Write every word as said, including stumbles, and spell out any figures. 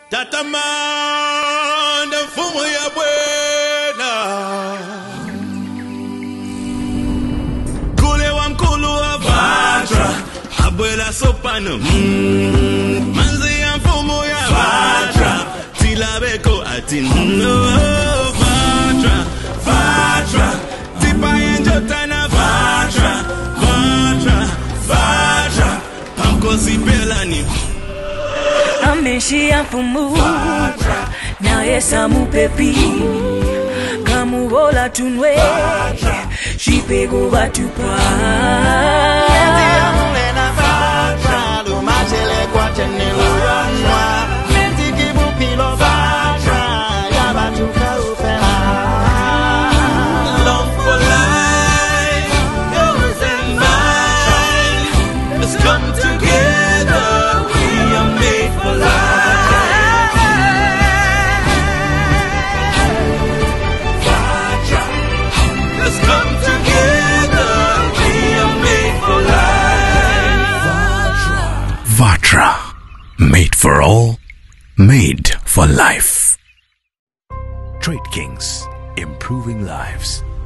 Tatamanda fumo ya buena Kule wa mkulu wa Vatra Abuela sopano mm. Manzi ya fumo ya Vatra Tilabeko ati no Vatra, Vatra Tipa enjotana Vatra, Vatra, Vatra Pamkosi pelani Ameshi afumu na yesa mupepi kamu bola tunwe shipego batupa Yeti amulena Vatra lumachele kwa chenelo yanwa Menti kibu pilo Vatra yabatuka upela Love for life, yours and mine. Let's come together, we are made for life. Vatra, let's come together, we are made for life. Vatra, made for all, made for life. Trade Kings, improving lives.